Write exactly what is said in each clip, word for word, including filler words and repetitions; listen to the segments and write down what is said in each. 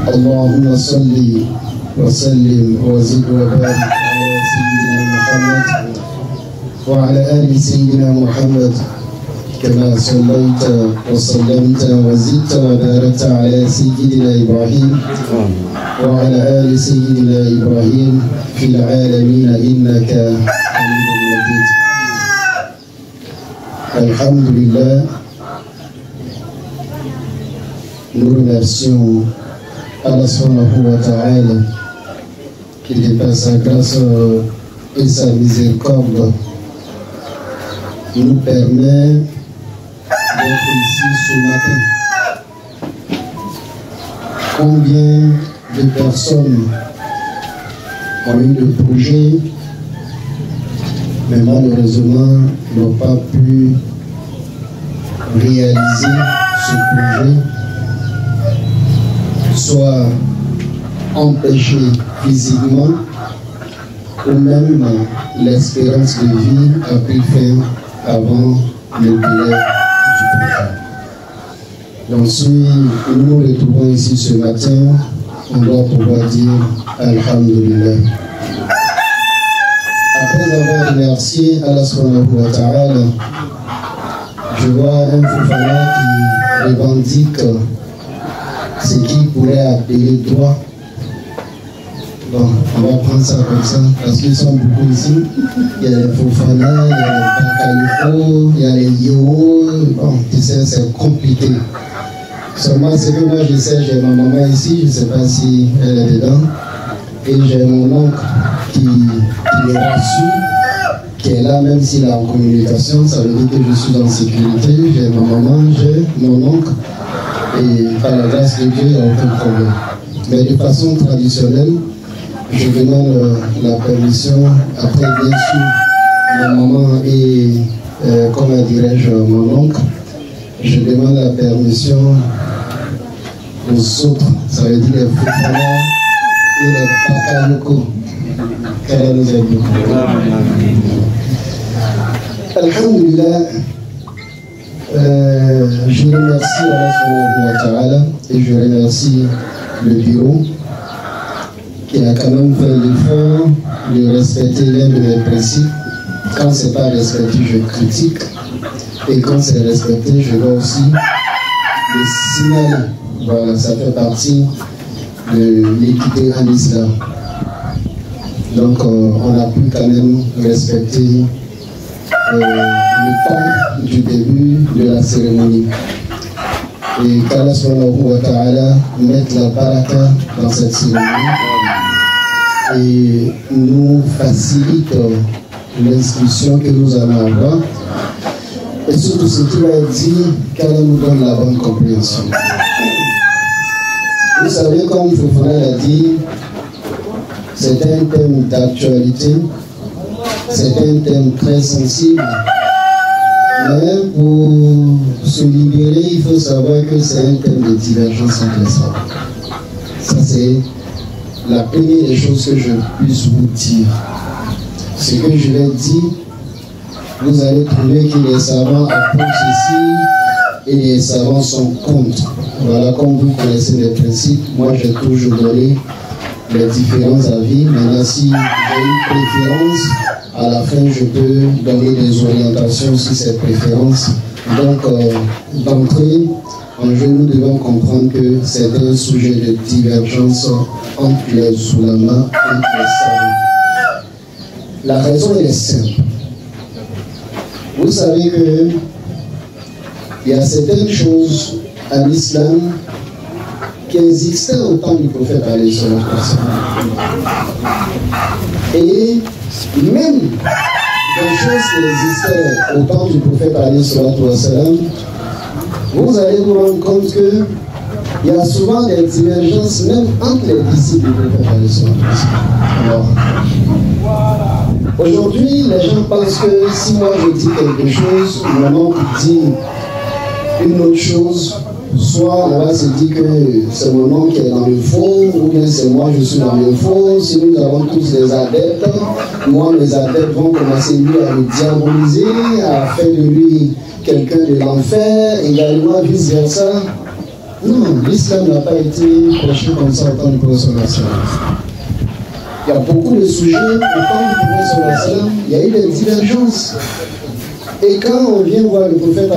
اللهم صل وسلم وزد وبارك على سيدنا محمد وعلى آل سيدنا محمد كما صليت وسلمت وزدت وباركت على سيدنا إبراهيم وعلى آل سيدنا إبراهيم في العالمين إنك حميد مجيد. الحمد لله. Nous remercions Allah subhanahu wa ta'ala qui par sa grâce et sa miséricorde nous permet d'être ici ce matin. Combien de personnes ont eu de projets, mais malheureusement n'ont pas pu réaliser ce projet, soit empêchés physiquement, ou même l'espérance de vie a pris fin avant le délai du projet. Donc si nous nous retrouvons ici ce matin, on doit pouvoir dire Alhamdulillah. Après avoir remercié Allah subhanahu wa ta'ala, je vois un Fofana qui revendique ce qui pourrait appeler droit. Bon, on va prendre ça comme ça, parce qu'ils sont beaucoup ici. Il y a les Fofana, il y a les Bakayoko, il y a les Yo. Bon, tu sais, c'est compliqué. Seulement, ce que moi je sais, j'ai ma maman ici, je ne sais pas si elle est dedans. Et j'ai mon oncle qui, qui est reçu, qui est là, même s'il est en communication, ça veut dire que je suis en sécurité. J'ai ma maman, j'ai mon oncle. Et par la grâce de Dieu, il n'y a aucun problème. Mais de façon traditionnelle, je demande la permission, après bien sûr, ma maman et, euh, comment dirais-je, mon oncle, je demande la permission aux autres, ça veut dire les Fofana et les Bakayoko. Qu'Allah nous aide beaucoup. Alhamdulillah. Euh, je remercie Allah subhanahu wa ta'ala et je remercie le bureau qui a quand même fait l'effort de respecter l'un de mes principes. Quand ce n'est pas respecté, je critique. Et quand c'est respecté, je dois aussi le signaler. Voilà, ça fait partie de l'équité en islam. Donc euh, on a pu quand même respecter Euh, le temps du début de la cérémonie. Et qu'Allah subhanahu wa ta'ala mette la baraka dans cette cérémonie et nous facilite l'instruction que nous allons avoir. Et surtout ce qui va être dit, qu'Allah nous donne la bonne compréhension. Vous savez, comme Fofana l'a dit, c'est un thème d'actualité. C'est un thème très sensible, mais pour se libérer, il faut savoir que c'est un thème de divergence entre les savants. Ça, c'est la première des choses que je puisse vous dire. Ce que je vais dire, vous allez trouver que les savants approuvent ceci et les savants sont contre. Voilà, comme vous connaissez les principes, moi j'ai toujours donné les différents avis. Maintenant, si j'ai une préférence, à la fin, je peux donner des orientations sur ces préférences. Donc, euh, d'entrée, en jeu, nous devons comprendre que c'est un sujet de divergence entre les ulamas et les savants. La raison est simple. Vous savez que il y a certaines choses à l'islam qui existaient au temps du prophète alayhi salatu wassalam. Et même des choses qui existaient au temps du prophète alayhi salatu wassalam, vous allez vous rendre compte que il y a souvent des divergences même entre les disciples du prophète alayhi salatu wassalam. Alors, aujourd'hui, les gens pensent que si moi je dis quelque chose, mon oncle dit une autre chose, soit on va se dire que c'est mon oncle qui est dans le faux, ou bien c'est moi je suis dans le faux. Si nous avons tous des adeptes, moi mes adeptes vont commencer lui à le diaboliser, à faire de lui quelqu'un de l'enfer, également vice versa. Non, l'islam n'a pas été prêché comme ça au temps du prophète. Il y a beaucoup de sujets au temps du prophète. Il y a eu des divergences. Et quand on vient voir le prophète,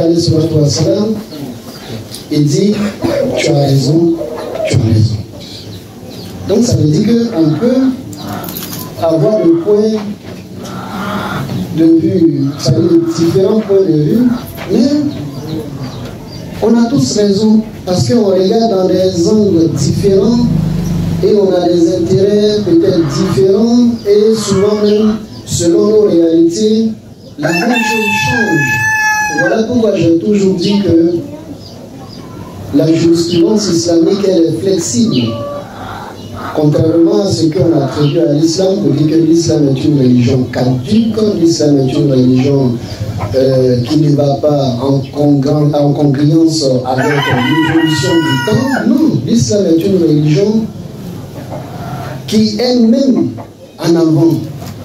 il dit, tu as raison, tu as raison. Donc ça veut dire qu'on peut avoir le point de vue, ça veut dire différents points de vue, mais on a tous raison parce qu'on regarde dans des angles différents et on a des intérêts peut-être différents et souvent même selon nos réalités, la même chose change. Voilà pourquoi j'ai toujours dit que la jurisprudence islamique elle est flexible. Contrairement à ce qu'on a traduit à l'islam, on dit que l'islam est une religion caduque, l'islam est une religion euh, qui ne va pas en, congr en congruence avec l'évolution du temps. Non, l'islam est une religion qui est même en avant.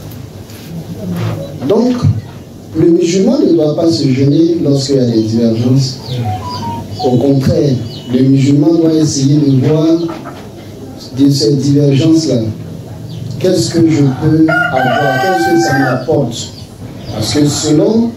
Donc, le musulman ne doit pas se gêner lorsqu'il y a des divergences. Au contraire, le musulman doit essayer de voir de cette divergence-là, qu'est-ce que je peux avoir, qu'est-ce que ça m'apporte. Parce que selon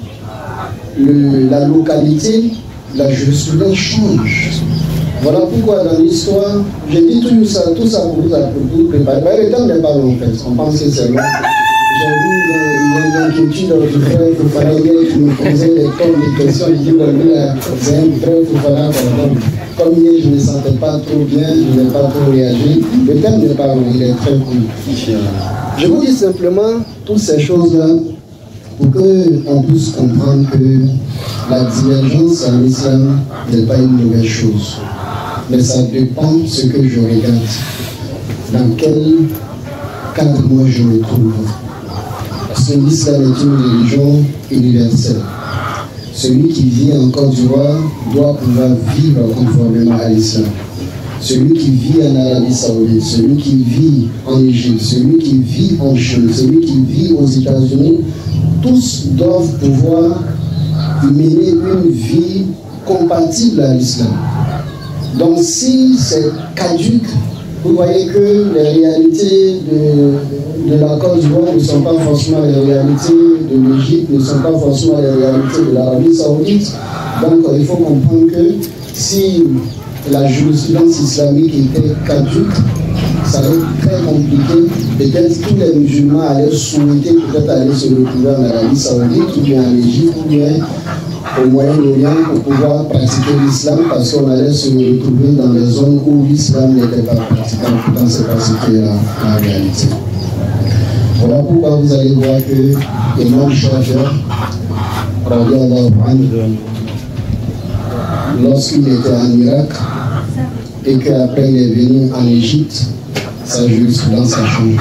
le, la localité, la jurisprudence change. Voilà pourquoi dans l'histoire, j'ai dit tout ça, tout ça pour vous, pour vous préparer. Le temps n'est pas long en fait, on pense que c'est long. J'ai vu l'inquiétude du frère Fofana qui me posait des tonnes de questions. Il dit, c'est un frère Fofana, comme hier je ne me sentais pas trop bien, je n'ai pas trop réagi. Le thème n'est pas long, il est très cool. Je vous dis simplement toutes ces choses-là pour qu'on puisse comprendre que la divergence en islam n'est pas une mauvaise chose. Mais ça dépend de ce que je regarde. Dans quel cadre moi je me trouve. Parce que l'islam est une religion universelle. Celui qui vit en Côte d'Ivoire doit pouvoir vivre conformément à l'islam. Celui qui vit en Arabie Saoudite, celui qui vit en Égypte, celui qui vit en Chine, celui qui vit aux États-Unis, tous doivent pouvoir mener une vie compatible à l'islam. Donc si c'est caduque, vous voyez que les réalités de, de la Côte d'Ivoire ne sont pas forcément les réalités de l'Égypte, ne sont pas forcément les réalités de l'Arabie Saoudite. Donc il faut comprendre que si la jurisprudence islamique était caduque, ça va être très compliqué. Peut-être tous les musulmans allaient souhaiter peut-être aller se retrouver en Arabie Saoudite ou bien en Égypte ou bien au Moyen-Orient pour pouvoir pratiquer l'islam parce qu'on allait se retrouver dans les zones où l'islam n'était pas pratiquable. Pourtant, c'est pas ce qui est la, la réalité. Voilà pourquoi vous allez voir que Imam Shafi'i, lorsqu'il était en Irak et qu'après il est venu en Égypte, sa jurisprudence a changé.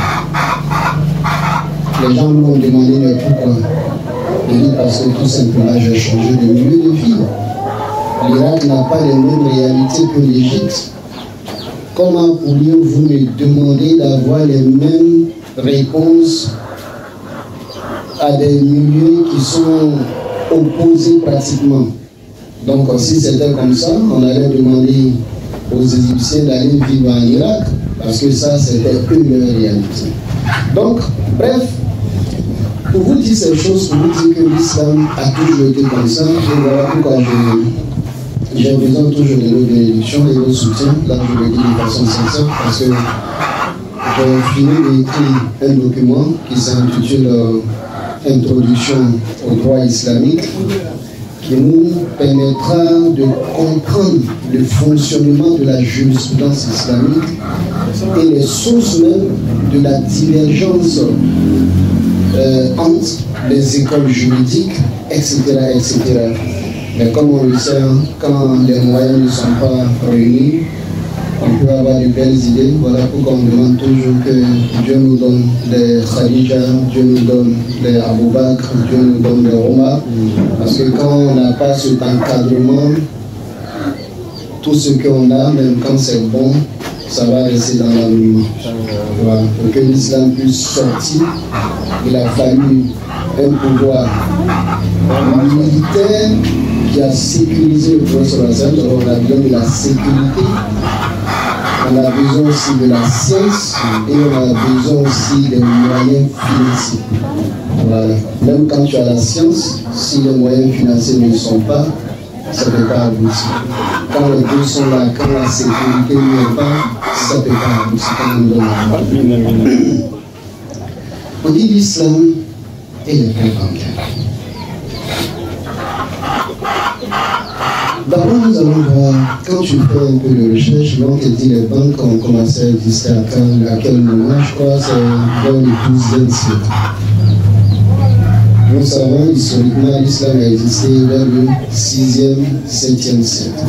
Les gens lui ont demandé mais pourquoi? Il dit parce que tout simplement j'ai changé de milieu de vie. L'Irak n'a pas les mêmes réalités que l'Égypte. Comment pourriez-vous me demander d'avoir les mêmes réponses à des milieux qui sont opposés pratiquement? Donc si c'était comme ça, on allait demander aux Égyptiens d'aller vivre en Irak, parce que ça c'était eux leur réalité. Donc, bref, pour vous dire ces choses, pour vous dire que l'islam a toujours été comme ça, et voilà pourquoi j'ai besoin toujours de nos bénédictions et de nos soutiens. Là, je le dis de façon sincère, parce que j'ai fini d'écrire un document qui s'intitule euh, Introduction au droit islamique, qui nous permettra de comprendre le fonctionnement de la jurisprudence islamique et les sources même de la divergence euh, entre les écoles juridiques, et cetera, et cetera. Mais comme on le sait, quand les moyens ne sont pas réunis, on peut avoir de belles idées. Voilà pourquoi on demande toujours que Dieu nous donne des Khadija, Dieu nous donne des Abou Bakr, Dieu nous donne des Omar. Parce que quand on n'a pas cet encadrement, tout ce qu'on a, même quand c'est bon, ça va rester dans l'anonymat. Voilà. Pour que l'islam puisse sortir, il a fallu un pouvoir militaire qui a sécurisé le professeur Hassan. On a besoin de la sécurité, on a besoin aussi de la science et on a besoin aussi des moyens financiers. Voilà. Même quand tu as la science, si les moyens financiers ne sont pas, ça ne peut pas aboutir. Quand les deux sont là, quand la sécurité n'est pas, ça ne peut pas aboutir. On dit l'islam et les prêts bancaires. D'abord, nous allons voir, quand tu fais un peu de recherche, on te dit les banques ont commencé à exister à, quand, à quel moment? Je crois que c'est dans le douzième siècle. Nous savons historiquement l'islam a existé dans le sixième, septième siècle.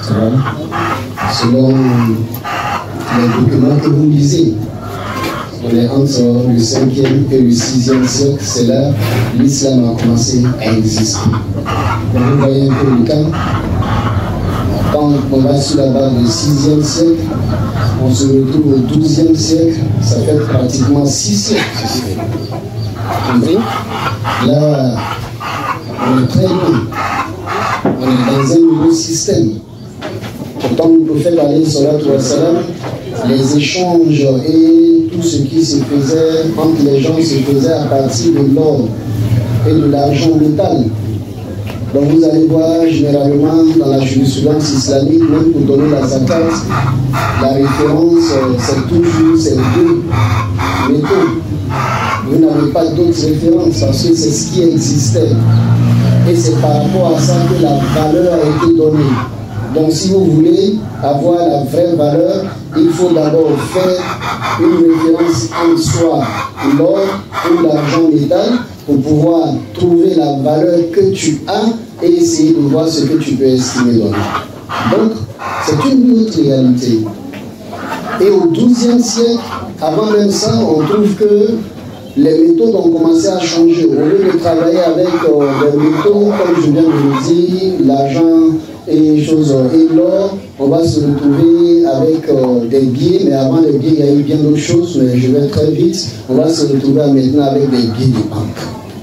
Selon les documents que vous lisez, on est entre le cinquième et le sixième siècle, c'est là que l'islam a commencé à exister. Donc vous voyez un peu le cas. Quand on va sur la base du sixième siècle, on se retrouve au douzième siècle, ça fait pratiquement six siècles. Compris? Là, on est très loin. On est dans un nouveau système. Pourtant, le prophète alayhi salatu wa salam, les échanges et tout ce qui se faisait entre les gens se faisait à partir de l'or et de l'argent métal. Donc vous allez voir généralement dans la jurisprudence islamique, même pour donner la zakat, la référence c'est toujours ces deux métaux. Vous n'avez pas d'autres références parce que c'est ce qui existait. Et c'est par rapport à ça que la valeur a été donnée. Donc si vous voulez avoir la vraie valeur, il faut d'abord faire une référence en soi, l'or ou l'argent métal, pour pouvoir trouver la valeur que tu as et essayer de voir ce que tu peux estimer donner. Donc, c'est une autre réalité. Et au douzième siècle, avant même ça, on trouve que les méthodes ont commencé à changer. Au lieu de travailler avec euh, des métaux, comme je viens de le dire, l'argent et choses et l'or, on va se retrouver avec euh, des billets, mais avant les billets, il y a eu bien d'autres choses, mais je vais très vite. On va se retrouver maintenant avec des billets de banque.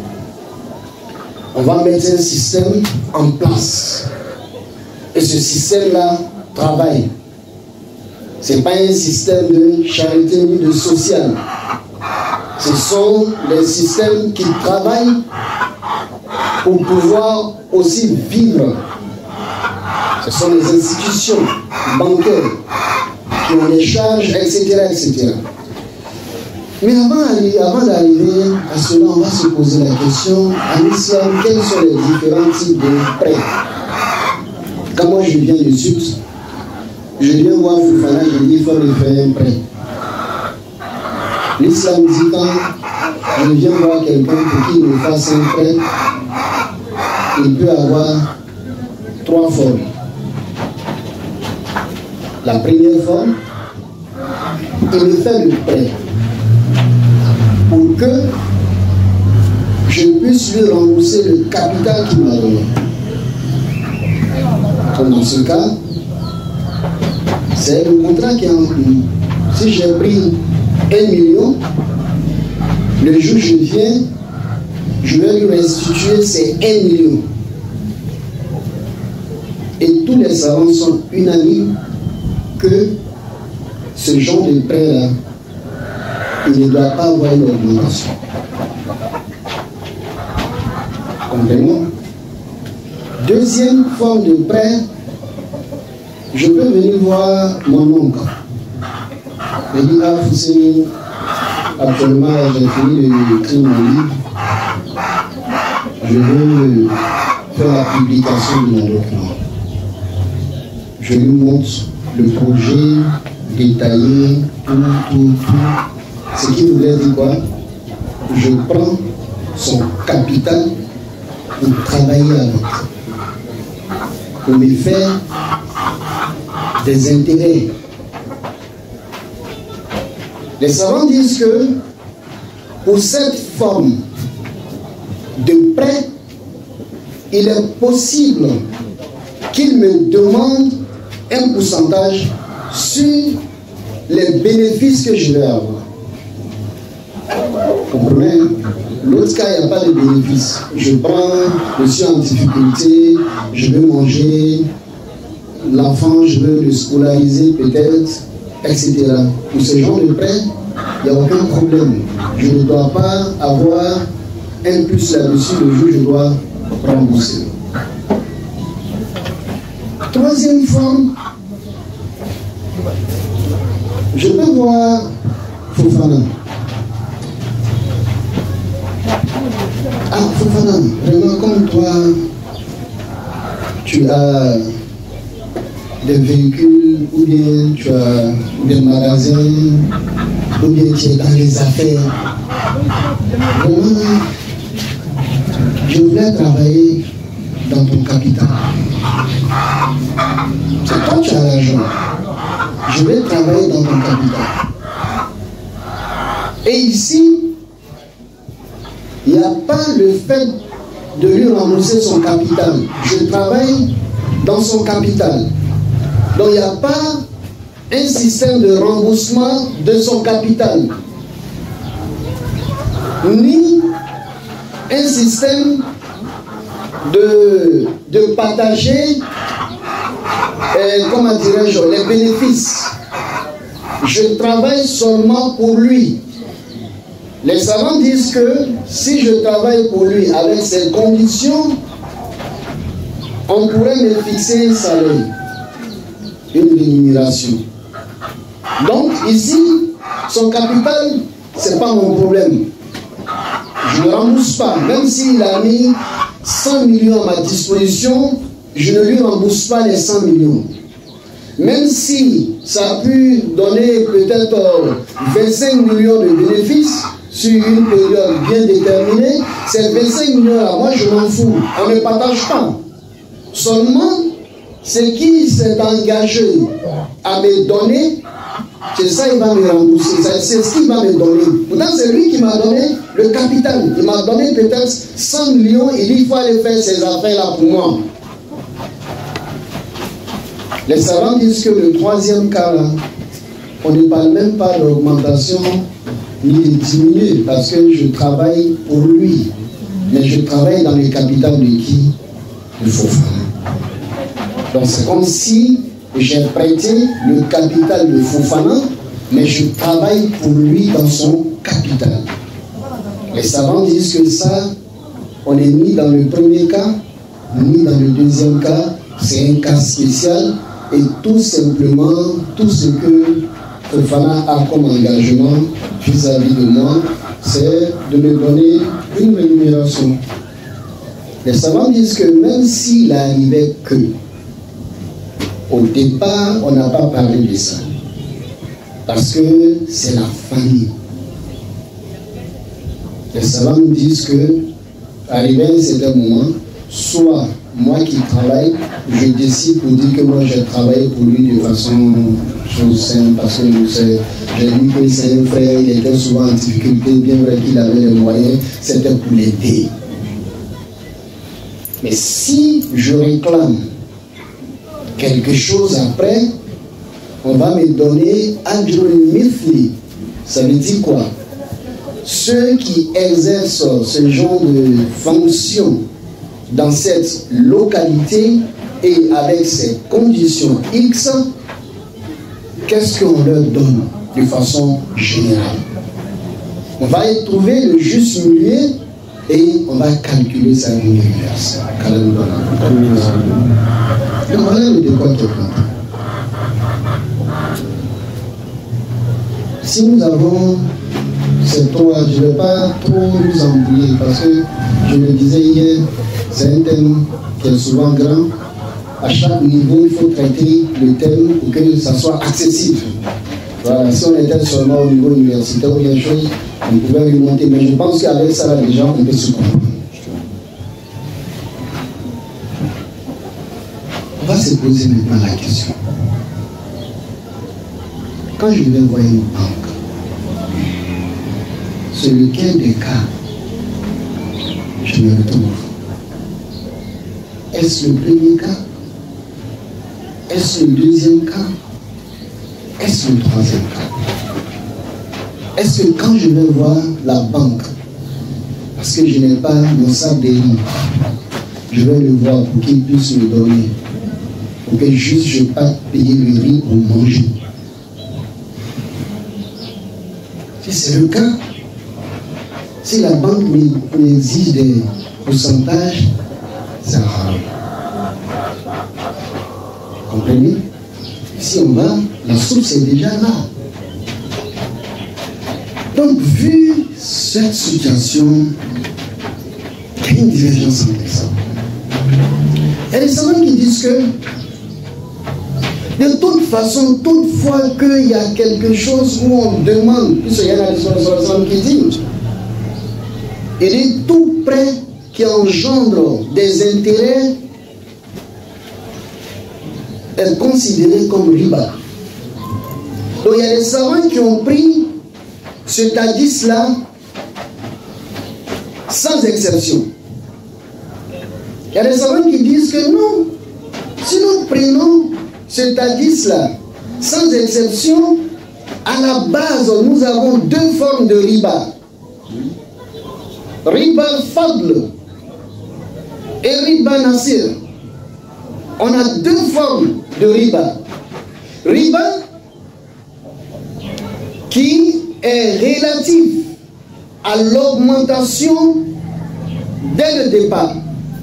On va mettre un système en place. Et ce système-là travaille. Ce n'est pas un système de charité ni de social. Ce sont les systèmes qui travaillent pour pouvoir aussi vivre. Ce sont les institutions bancaires qui ont des charges, et cetera et cetera. Mais avant, avant d'arriver à cela, on va se poser la question, en islam, quels sont les différents types de prêts? Quand moi je viens du sud, je viens voir Fofana, je dis il faut me faire un prêt. L'islam dit quand je viens voir quelqu'un pour qu'il me fasse un prêt, il peut avoir trois formes. La première forme, il me fait le prêt pour que je puisse lui rembourser le capital qu'il m'a donné. Comme dans ce cas, c'est le contrat qui est en cours. Si j'ai pris un million, le jour où je viens, je vais lui restituer ces un million. Et tous les savants sont unanimes que ce genre de prêt-là, il ne doit pas avoir une augmentation. Comprenez-moi? Deuxième forme de prêt, je peux venir voir mon oncle. Je dis, ah, Foussini, actuellement, j'ai fini d'écrire mon livre. Je veux faire la publication de mon document. Je lui montre le projet détaillé, tout, tout, tout. Ce qui voulait dire quoi? Je prends son capital pour travailler avec, pour me faire des intérêts. Les savants disent que pour cette forme de prêt, il est possible qu'il me demande un pourcentage sur les bénéfices que je vais avoir. Vous comprenez? L'autre cas, il n'y a pas de bénéfice. Je prends, je suis en difficulté, je veux manger, l'enfant, je veux le scolariser peut-être, et cetera. Pour ce genre de prêt, il n'y a aucun problème. Je ne dois pas avoir un plus là-dessus le jour où je dois rembourser. Troisième forme, je peux voir Fofana. Ah, Fofana, vraiment comme toi, tu as des véhicules, ou bien tu as des magasins, ou bien tu es dans les affaires. Vraiment, je voulais travailler dans ton capital. C'est toi qui as l'argent. Je vais travailler dans ton capital. Et ici, il n'y a pas le fait de lui rembourser son capital. Je travaille dans son capital. Donc il n'y a pas un système de remboursement de son capital. Ni un système de, de partager, euh, comment dirais-je, les bénéfices. Je travaille seulement pour lui. Les savants disent que si je travaille pour lui avec ces conditions, on pourrait me fixer un salaire, une rémunération. Donc ici, son capital, ce n'est pas mon problème. Je ne rembourse pas, même s'il a mis cent millions à ma disposition, je ne lui rembourse pas les cent millions. Même si ça a pu donner peut-être vingt-cinq millions de bénéfices sur une période bien déterminée, ces vingt-cinq millions-là, moi je m'en fous, on ne partage pas. Seulement, ce qui s'est engagé à me donner, c'est ça il va me rembourser, c'est ce qu'il va me donner. Pourtant c'est lui qui m'a donné le capital, il m'a donné peut-être cent millions, il dit il faut aller faire ces affaires-là pour moi. Les savants disent que le troisième cas là, on ne parle même pas d'augmentation ni de diminuer parce que je travaille pour lui, mais je travaille dans le capital de qui? De Fofana. Donc c'est comme si j'ai prêté le capital de Fofana, mais je travaille pour lui dans son capital. Les savants disent que ça, on est ni dans le premier cas, ni dans le deuxième cas, c'est un cas spécial, et tout simplement, tout ce que Fofana a comme engagement vis-à-vis de moi, c'est de me donner une rémunération. Les savants disent que même s'il arrivait que, au départ, on n'a pas parlé de ça. Parce que c'est la famille. Les savants nous disent que, arrivé à un certain moment, soit moi qui travaille, je décide pour dire que moi j'ai travaillé pour lui de façon chose simple, parce que j'ai vu que c'est un frère, il était souvent en difficulté, bien vrai qu'il avait les moyens, c'était pour l'aider. Mais si je réclame quelque chose après, on va me donner Adjourn Mithli. Ça veut dire quoi? Ceux qui exercent ce genre de fonction dans cette localité et avec ces conditions X, qu'est-ce qu'on leur donne de façon générale? On va y trouver le juste milieu et on va calculer sa rémunération. Donc voilà le décompte de compte. Si nous avons ces trois, je ne vais pas trop nous embrouiller parce que je le disais hier, c'est un thème qui est souvent grand. À chaque niveau, il faut traiter le thème pour que ça soit accessible. Voilà, si on était seulement au niveau universitaire ou quelque chose, on pouvait remonter. Mais je pense qu'avec ça, les gens, on peut se comprendre. On va se poser maintenant la question. Quand je vais voir une banque, sur lequel des cas je me retrouve? Est-ce le premier cas? Est-ce le deuxième cas? Est-ce le troisième cas? Est-ce que quand je vais voir la banque, parce que je n'ai pas mon sac de riz. Je vais le voir pour qu'il puisse me donner. Pour que juste je parte payer le riz pour manger. Si c'est le cas, si la banque m'exige des pourcentages, c'est haram. Comprenez? Si on va, la source est déjà là. Donc, vu cette situation, il y a une divergence entre ça. Il y a des savants qui disent que, de toute façon, toutefois qu'il y a quelque chose où on demande, puisqu'il y a la disposition qui dit, il est tout prêt qui engendre des intérêts est considéré comme riba. Donc il y a des savants qui ont pris ce hadith-là sans exception. Il y a des savants qui disent que non, si nous prenons ce hadith-là sans exception, à la base nous avons deux formes de riba. Riba fadl et riba nasir. On a deux formes de riba. Riba qui est relative à l'augmentation dès le départ.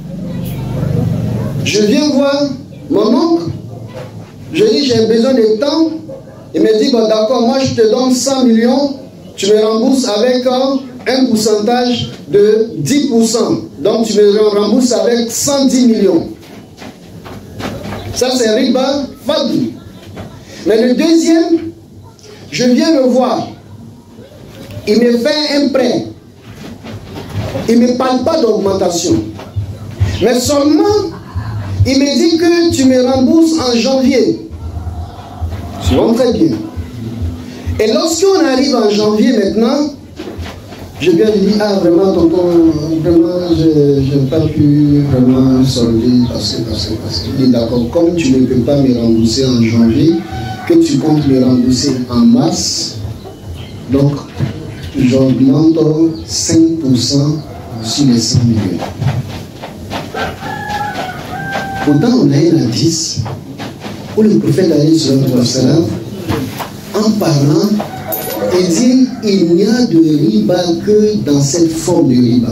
Je viens voir mon oncle, je dis j'ai besoin de temps, il me dit bon d'accord, moi je te donne cent millions, tu me rembourses avec un, un pourcentage de dix pour cent. Donc tu me rembourses avec cent dix millions. Ça c'est riba fadl. Mais le deuxième, je viens le voir. Il me fait un prêt. Il ne me parle pas d'augmentation. Mais seulement, il me dit que tu me rembourses en janvier. C'est bon, très bien. Et lorsqu'on arrive en janvier maintenant, je viens lui dire, ah vraiment, tonton, vraiment, je n'ai pas pu vraiment solder parce que, parce que, parce que, il est d'accord, comme tu ne peux pas me rembourser en janvier, que tu comptes me rembourser en mars, donc j'augmente cinq pour cent sur les cent millions. Pourtant, on a un hadith où le prophète alayhi sallam, en parlant, il dit il n'y a de riba que dans cette forme de riba.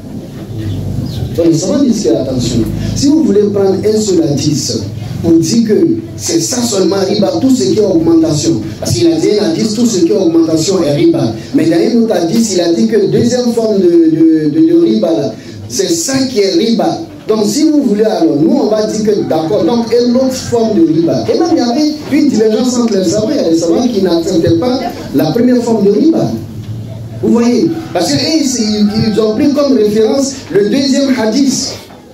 Donc, les savants disent que, attention, si vous voulez prendre un seul hadith pour dire que c'est ça seulement riba, tout ce qui est augmentation, parce qu'il a dit un hadith, tout ce qui est augmentation est riba. Mais dans un autre hadith, il a dit que la deuxième forme de, de, de, de riba, c'est ça qui est riba. Donc, si vous voulez, alors, nous, on va dire que d'accord, donc, une autre forme de riba. Et même, il y avait une divergence entre les savants. Il y a des savants qui n'acceptaient pas la première forme de riba. Vous voyez? Parce qu'ils ils ont pris comme référence le deuxième hadith.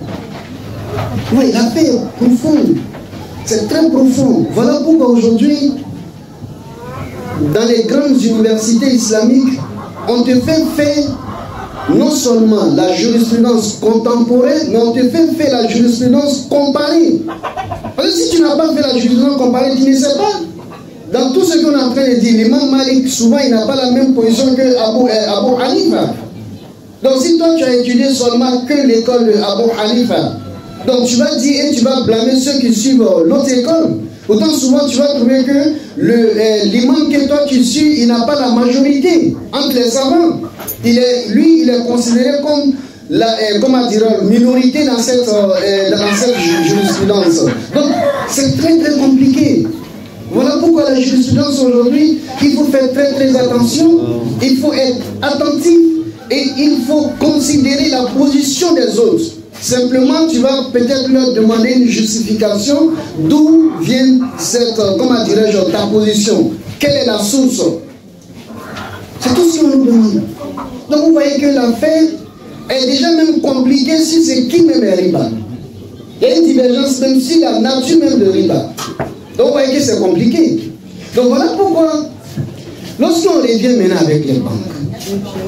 Oui, la paix est profonde. C'est très profond. Voilà pourquoi aujourd'hui, dans les grandes universités islamiques, on te fait faire non seulement la jurisprudence contemporaine, mais on te fait faire la jurisprudence comparée. Parce que si tu n'as pas fait la jurisprudence comparée, tu ne sais pas. Dans tout ce qu'on est en train de dire, l'imam Malik, souvent, il n'a pas la même position que Abu, euh, Abu Hanifa. Donc, si toi, tu as étudié seulement que l'école de Abu Hanifa, donc tu vas dire et tu vas blâmer ceux qui suivent l'autre école. Pourtant, souvent, tu vas trouver que l'imam euh, que toi tu suis, il n'a pas la majorité entre les savants. Il est, lui, il est considéré comme la euh, comment dire, minorité dans cette, euh, dans cette jurisprudence. Donc, c'est très très compliqué. Voilà pourquoi la jurisprudence aujourd'hui, il faut faire très très attention, il faut être attentif et il faut considérer la position des autres. Simplement, tu vas peut-être leur demander une justification d'où vient cette, comment dirais-je, ta position. Quelle est la source? C'est tout ce qu'on nous demande. Donc vous voyez que l'affaire est déjà même compliquée si c'est qui même est riba. Il y a une divergence même si la nature même de riba. Donc vous voyez que c'est compliqué. Donc voilà pourquoi, lorsqu'on revient maintenant avec les banques,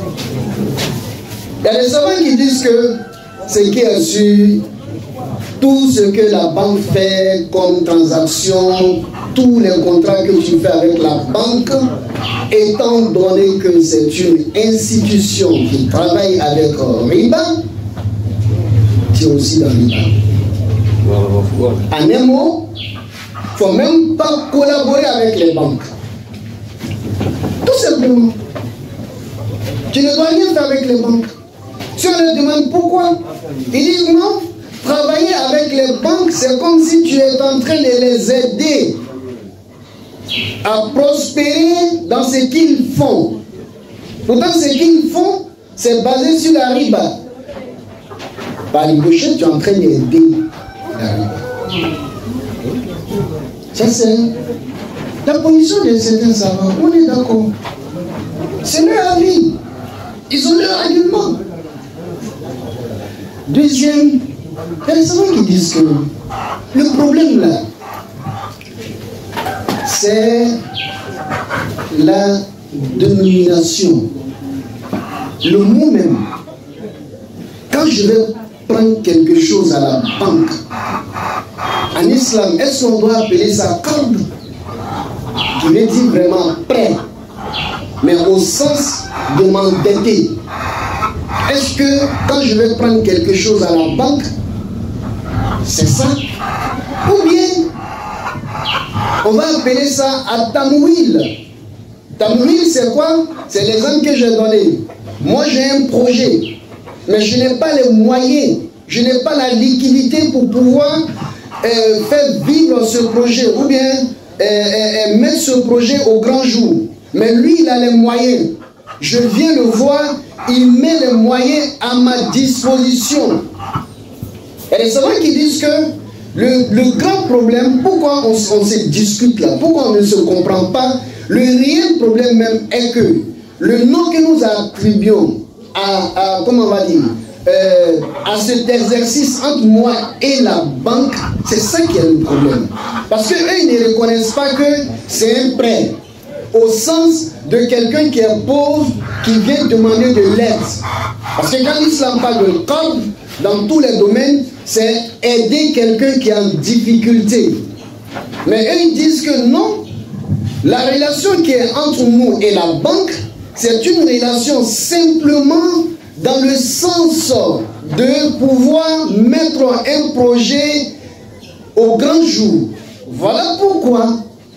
il y a des savants qui disent que ce qui est sûr, tout ce que la banque fait comme transaction, tous les contrats que tu fais avec la banque, étant donné que c'est une institution qui travaille avec riba, tu es aussi dans riba. En un mot, il ne faut même pas collaborer avec les banques. Tout simplement. Tu ne dois rien faire avec les banques. Si on leur demande pourquoi, ils disent non, travailler avec les banques, c'est comme si tu es en train de les aider à prospérer dans ce qu'ils font. Pourtant, ce qu'ils font, c'est basé sur la riba. Par les gauchers, tu es en train d'aider la riba. Ça, c'est la position de certains savants. On est d'accord. C'est leur avis. Ils ont leur argument. Deuxième, il y a des savants qui disent que le problème là, c'est la dénomination. Le mot même. Quand je vais prendre quelque chose à la banque, en islam, est-ce qu'on doit appeler ça qard, qui veut dire vraiment prêt, mais au sens de m'endetter? Est-ce que quand je vais prendre quelque chose à la banque, c'est ça? Ou bien on va appeler ça à tamouil. Tamouil, c'est quoi? C'est l'exemple que j'ai donné. Moi, j'ai un projet, mais je n'ai pas les moyens, je n'ai pas la liquidité pour pouvoir euh, faire vivre ce projet, ou bien euh, euh, mettre ce projet au grand jour. Mais lui, il a les moyens. Je viens le voir, il met les moyens à ma disposition. Et les savants qui disent que le, le grand problème, pourquoi on, on se discute là, pourquoi on ne se comprend pas, le réel problème même est que le nom que nous attribuons à, à comment on va dire, euh, à cet exercice entre moi et la banque, c'est ça qui est le problème. Parce qu'eux, ils ne reconnaissent pas que c'est un prêt, au sens de quelqu'un qui est pauvre, qui vient demander de l'aide. Parce que quand l'islam parle de qard, dans tous les domaines, c'est aider quelqu'un qui est en difficulté. Mais eux, ils disent que non, la relation qui est entre nous et la banque, c'est une relation simplement dans le sens de pouvoir mettre un projet au grand jour. Voilà pourquoi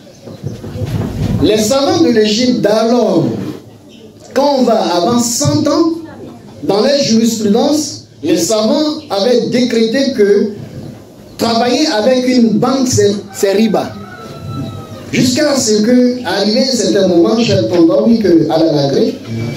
les savants de l'Égypte d'alors, quand on va avant cent ans, dans les jurisprudences, les savants avaient décrété que travailler avec une banque, c'est riba. Jusqu'à ce que, arrivé à un certain moment, j'ai entendu qu'à la Lagré,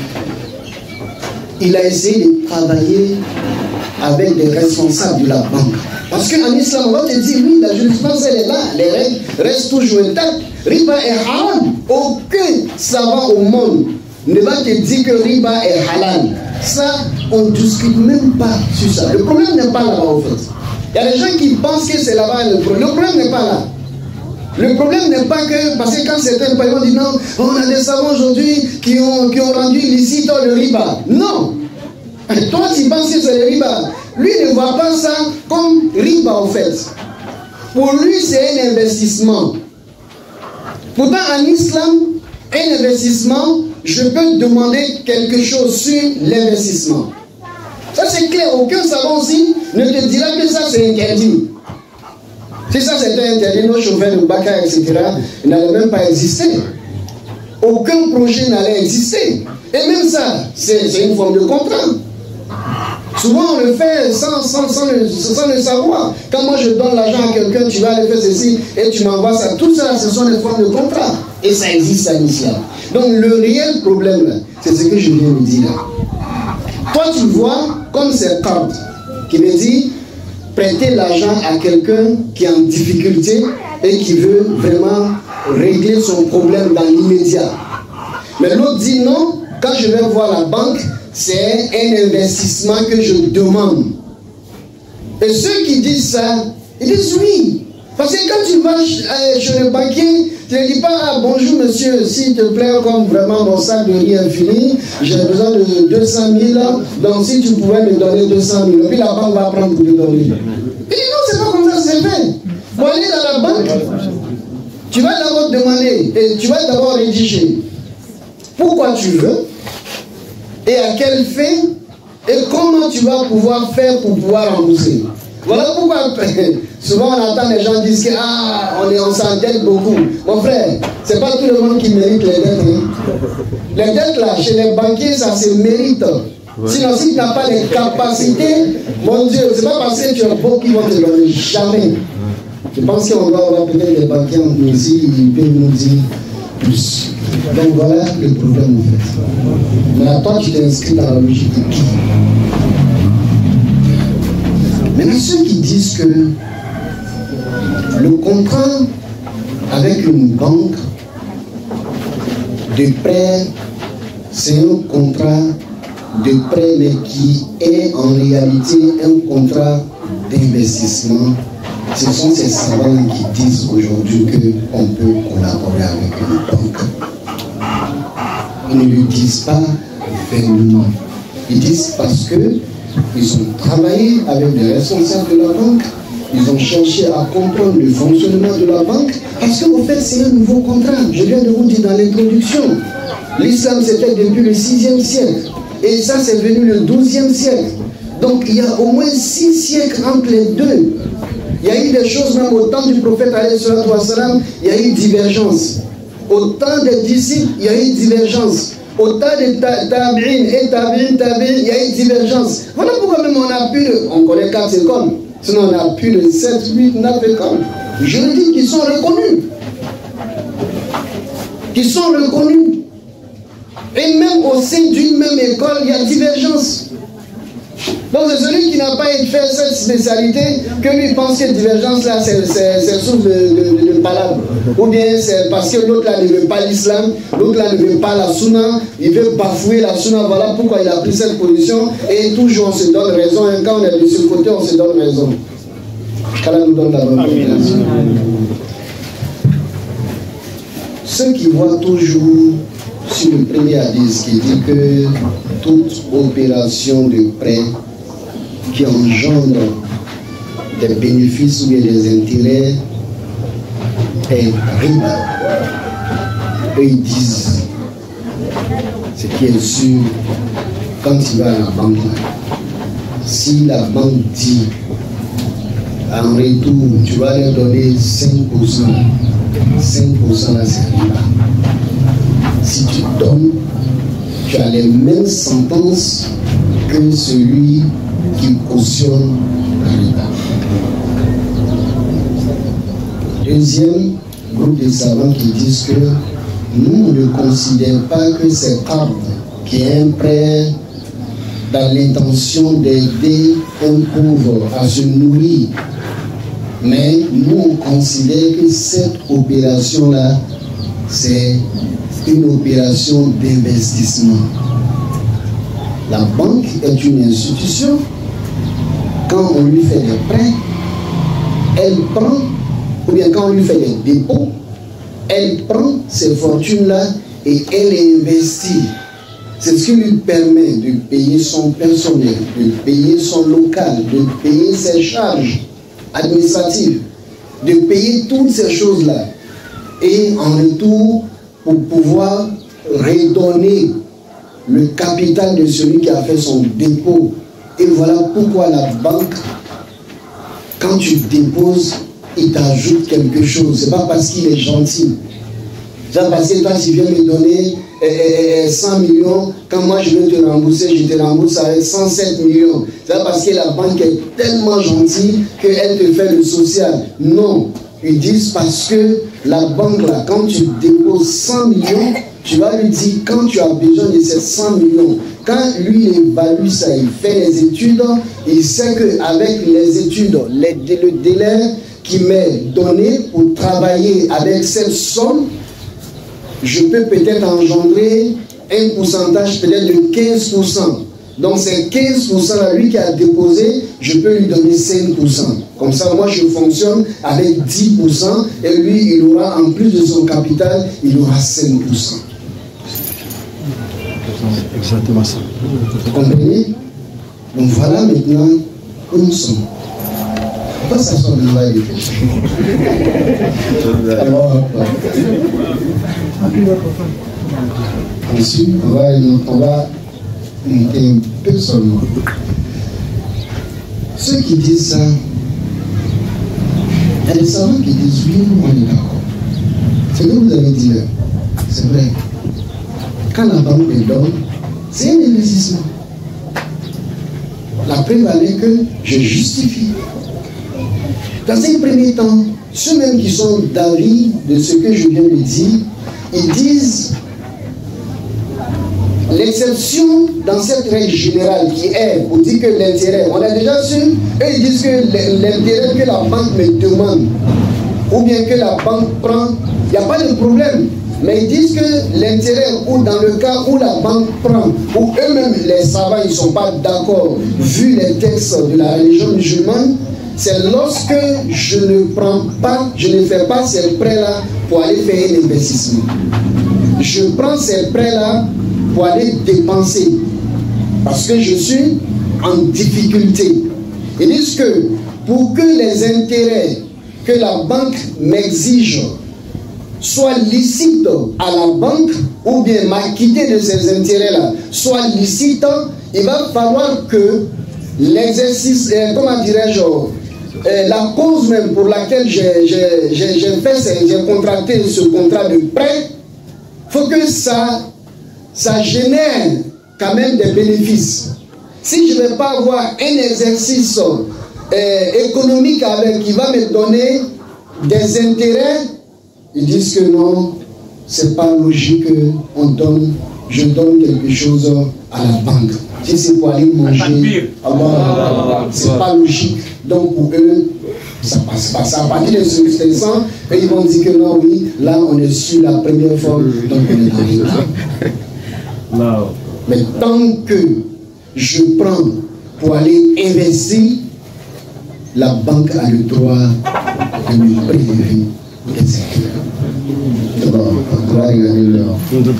il a essayé de travailler avec des responsables de la banque. Parce qu'en islam, on va te dire, oui, la jurisprudence, elle est là, les règles restent toujours intactes. Riba est haram. Aucun savant au monde ne va te dire que riba est halal. Ça, on ne discute même pas sur ça. Le problème n'est pas là-bas, en fait. Il y a des gens qui pensent que c'est là-bas le problème. Le problème n'est pas là. Le problème n'est pas que, parce que quand certains parents disent non, on a des savants aujourd'hui qui ont, qui ont rendu illicite le riba. Non. Toi, tu penses que c'est le riba. Lui ne voit pas ça comme riba, en fait. Pour lui, c'est un investissement. Pourtant, en islam, un investissement, je peux demander quelque chose sur l'investissement. Ça, c'est clair. Aucun savant aussi ne te dira que ça, c'est interdit. Si ça, c'était interdit, nos chauffeurs de Baka, et cetera, n'allaient même pas exister. Aucun projet n'allait exister. Et même ça, c'est une forme de contrat. Souvent, on le fait sans, sans, sans, le, sans le savoir. Quand moi, je donne l'argent à quelqu'un, tu vas aller faire ceci, et tu m'envoies ça. Tout ça, ce sont des formes de contrat. Et ça existe en islam. Donc, le réel problème, c'est ce que je viens de dire là. Toi, tu vois, comme c'est qard, qui veut dire prêter l'argent à quelqu'un qui est en difficulté et qui veut vraiment régler son problème dans l'immédiat. Mais l'autre dit non, quand je vais voir la banque, c'est un investissement que je demande. Et ceux qui disent ça, ils disent oui. Parce que quand tu vas chez le banquier, tu ne dis pas ah, bonjour monsieur, s'il te plaît, comme vraiment mon sac de riz est fini, j'ai besoin de deux cent mille, donc si tu pouvais me donner deux cent mille, puis la banque va prendre pour te donner. Il dit non, c'est pas comme ça que c'est fait. Pour aller dans la banque, tu vas d'abord demander, et tu vas d'abord rédiger pourquoi tu veux, et à quelle fin, et comment tu vas pouvoir faire pour pouvoir rembourser. Voilà pourquoi souvent on entend les gens dire que ah, on, est, on s'endette beaucoup. Mon frère, c'est pas tout le monde qui mérite les dettes. Hein. Les dettes là, chez les banquiers, ça se mérite. Ouais. Sinon, si tu n'as pas les capacités, mon Dieu, c'est pas parce que tu as beaucoup qui vont te donner. Jamais. Je pense qu'on doit avoir peut-être les banquiers en nous aussi, ils peuvent nous dire plus. Donc voilà le problème en fait. Mais toi, tu t'inscris dans la logique de qui? Maintenant, ceux qui disent que le contrat avec une banque de prêt, c'est un contrat de prêt, mais qui est en réalité un contrat d'investissement. Ce sont ces savants qui disent aujourd'hui qu'on peut collaborer avec une banque. Ils ne le disent pas vainement. Ils disent parce que ils ont travaillé avec les responsables de la banque, ils ont cherché à comprendre le fonctionnement de la banque, parce qu'en fait c'est un nouveau contrat. Je viens de vous dire dans l'introduction, l'islam c'était depuis le sixième siècle, et ça c'est venu le douzième siècle. Donc il y a au moins six siècles entre les deux. Il y a eu des choses même au temps du prophète, il y a eu divergence. Au temps des disciples, il y a eu divergence. Au temps de Tabi'in et Tabi'in, Tabi'in, il y a eu divergence. Voilà pourquoi même on a plus de... On connaît quatre écoles. Sinon on a plus de sept, huit, neuf écoles. Je le dis qu'ils sont reconnus. Qui sont reconnus. Et même au sein d'une même école, il y a divergence. Donc c'est celui qui n'a pas fait cette spécialité que lui pense que divergence là c'est source de, de, de, de palabres. Ou bien c'est parce que l'autre là ne veut pas l'islam, l'autre là ne veut pas la sunna, il veut bafouer la sunna, voilà pourquoi il a pris cette position et toujours on se donne raison, et quand on est de ce côté on se donne raison. qu'Allah nous donne la bonne compréhension. Ceux qui voient toujours sur le premier hadith qui dit que toute opération de prêt qui engendre des bénéfices ou des intérêts est riba. Eux ils disent, ce qui est sûr, quand tu vas à la banque, si la banque dit en retour tu vas leur donner cinq pour cent, cinq pour cent là c'est riba. Si tu donnes, tu as les mêmes sentences que celui qui cautionne la riba. Deuxième groupe de savants qui disent que nous ne considérons pas que c'est arbre qui est un prêt dans l'intention d'aider un pauvre à se nourrir. Mais nous on considère que cette opération-là, c'est une opération d'investissement. La banque est une institution. Quand on lui fait des prêts, elle prend, ou bien quand on lui fait des dépôts, elle prend ces fortunes-là et elle investit. C'est ce qui lui permet de payer son personnel, de payer son local, de payer ses charges administratives, de payer toutes ces choses-là. Et en retour, pour pouvoir redonner le capital de celui qui a fait son dépôt. Et voilà pourquoi la banque, quand tu déposes, il t'ajoute quelque chose. Ce n'est pas parce qu'il est gentil. C'est pas parce que toi, tu viens me donner eh, eh, cent millions, quand moi je veux te rembourser, je te rembourse avec cent sept millions. C'est pas parce que la banque est tellement gentille qu'elle te fait le social. Non. Ils disent parce que la banque là, quand tu déposes cent millions, tu vas lui dire quand tu as besoin de ces cent millions. Quand lui évalue ça, il fait les études, il sait qu'avec les études, les, le délai qui m'est donné pour travailler avec cette somme, je peux peut-être engendrer un pourcentage peut-être de quinze pour cent. Donc c'est quinze pour cent à lui qui a déposé, je peux lui donner cinq pour cent. Comme ça, moi je fonctionne avec dix pour cent et lui, il aura, en plus de son capital, il aura cinq pour cent. Exactement ça. Vous comprenez? Donc voilà maintenant où nous sommes. Pourquoi ça sort de l'oreille des péchés? Alors, ensuite, on va, on va monter un peu seulement. Ceux qui disent ça, il y a des savants qui disent oui, on est d'accord. C'est que vous avez dit là, c'est vrai. Quand la banque me donne, c'est un investissement. La preuve est que je justifie. Dans un premier temps, ceux-mêmes qui sont d'avis de ce que je viens de dire, ils disent l'exception dans cette règle générale qui est pour dire que l'intérêt, on a déjà su, eux ils disent que l'intérêt que la banque me demande ou bien que la banque prend, il n'y a pas de problème. Mais ils disent que l'intérêt, ou dans le cas où la banque prend, ou eux-mêmes les savants ils ne sont pas d'accord, vu les textes de la religion musulmane, c'est lorsque je ne prends pas, je ne fais pas ces prêts-là pour aller faire un investissement. Je prends ces prêts-là pour aller dépenser, parce que je suis en difficulté. Ils disent que pour que les intérêts que la banque m'exige soit licite à la banque, ou bien m'acquitter de ces intérêts-là, soit licite, il va falloir que l'exercice, euh, comment dirais-je, euh, la cause même pour laquelle j'ai fait, j'ai contracté ce contrat de prêt, il faut que ça, ça génère quand même des bénéfices. Si je ne vais pas avoir un exercice euh, économique avec qui va me donner des intérêts, ils disent que non, c'est pas logique qu'on donne, je donne quelque chose à la banque. Si c'est pour aller manger, alors c'est pas logique. Donc pour eux, ça passe pas. Ça à partir de ce instant, et ils vont dire que non, oui, là on est sur la première fois, donc on est dans les temps. Mais tant que je prends pour aller investir, la banque a le droit de me prélever des intérêts. D'abord, on va regarder l'heure.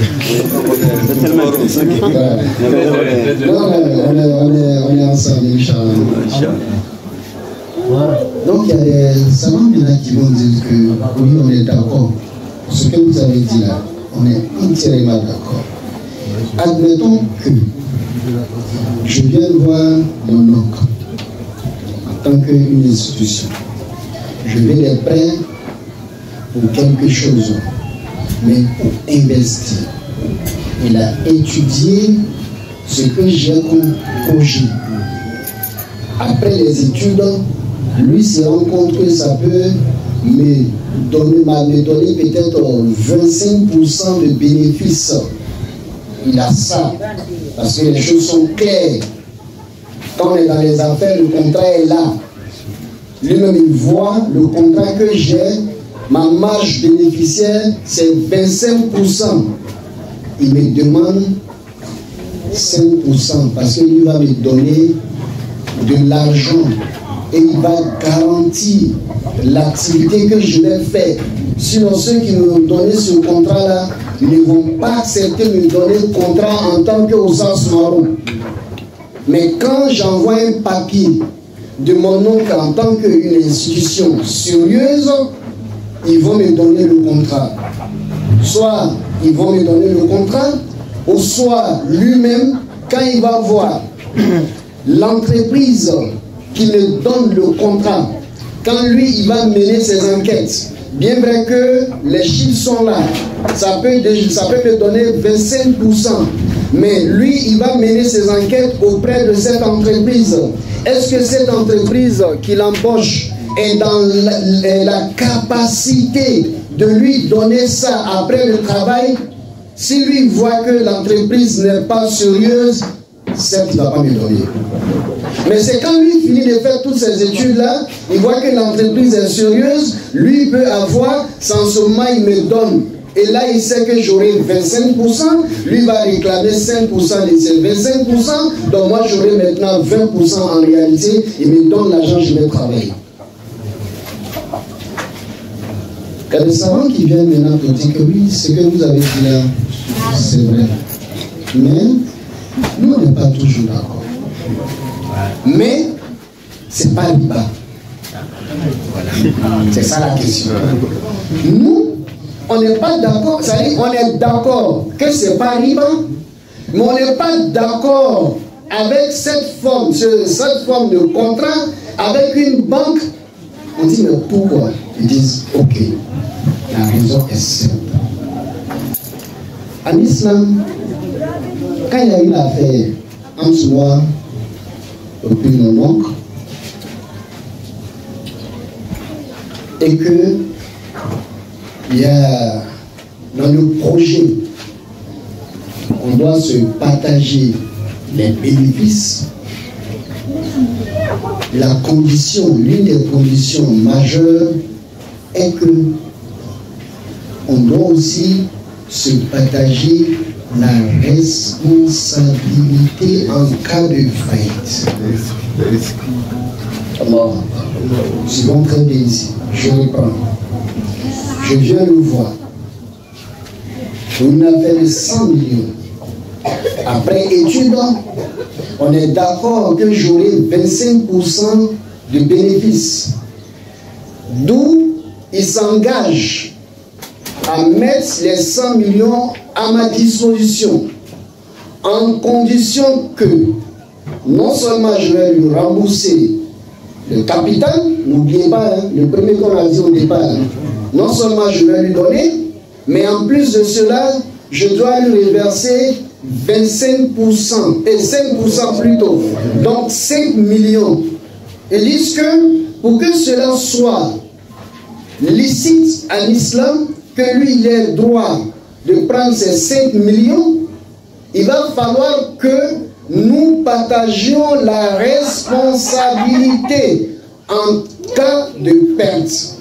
On est ensemble, Inch'Allah. Donc il y a des savants maintenant qui vont dire que oui, on est d'accord. Ce que vous avez dit là, on est entièrement d'accord. Admettons que je viens voir mon oncle en tant qu'une institution. Je vais les prêts pour quelque chose, mais pour investir. Il a étudié ce que j'ai comme projet. Après les études, lui se rend compte que ça peut me donner, me donner peut-être vingt-cinq pour cent de bénéfices. Il a ça, parce que les choses sont claires. Quand on est dans les affaires, le contrat est là. Lui-même, il voit le contrat que j'ai, ma marge bénéficiaire, c'est vingt-cinq pour cent. Il me demande cinq pour cent parce qu'il va me donner de l'argent et il va garantir l'activité que je vais faire. Sinon, ceux qui me donnaient ce contrat-là ne vont pas accepter de me donner le contrat en tant qu'Osas Marron. Mais quand j'envoie un papier de mon oncle en tant qu'une institution sérieuse, ils vont me donner le contrat. Soit ils vont me donner le contrat, ou soit lui-même, quand il va voir l'entreprise qui me donne le contrat, quand lui, il va mener ses enquêtes, bien vrai que les chiffres sont là, ça peut, ça peut me donner vingt-cinq pour cent, mais lui, il va mener ses enquêtes auprès de cette entreprise. Est-ce que cette entreprise qui l'embauche est dans la, la capacité de lui donner ça après le travail? Si lui voit que l'entreprise n'est pas sérieuse, certes, il ne va pas me donner. Mais c'est quand lui finit de faire toutes ces études-là, il voit que l'entreprise est sérieuse, lui peut avoir, sans ce moment, il me donne. Et là, il sait que j'aurai vingt-cinq pour cent, lui va réclamer cinq pour cent de ces vingt-cinq pour cent, donc moi j'aurai maintenant vingt pour cent en réalité, il me donne l'argent, je vais travailler. Il y a des savants qui viennent maintenant pour dire que oui, ce que vous avez dit là, c'est vrai. Mais nous, on n'est pas toujours d'accord. Mais ce n'est pas riba. Voilà. C'est ça la question. Nous, on n'est pas d'accord, c'est-à-dire on est d'accord que ce n'est pas riba, mais on n'est pas d'accord avec cette forme, cette forme de contrat avec une banque. On dit, mais pourquoi? Ils disent, ok, la raison est simple. En islam, quand il y a eu l'affaire entre moi et puis mon oncle, et que il y a dans le projet, on doit se partager les bénéfices. La condition, l'une des conditions majeures est que on doit aussi se partager la responsabilité en cas de faillite. Alors, c'est bon, très bien ici. Je reprends. Je viens le voir. On a fait cent millions. Après étude, on est d'accord que j'aurai vingt-cinq pour cent de bénéfices. D'où il s'engage à mettre les cent millions à ma disposition, en condition que non seulement je vais lui rembourser le capital, n'oubliez pas, hein, le premier qu'on a dit au départ, hein, non seulement je vais lui donner, mais en plus de cela, je dois lui reverser vingt-cinq pour cent, et cinq pour cent plutôt, donc cinq millions. Ils disent que pour que cela soit licite en islam, que lui il ait le droit de prendre ces cinq millions, il va falloir que nous partagions la responsabilité en cas de perte.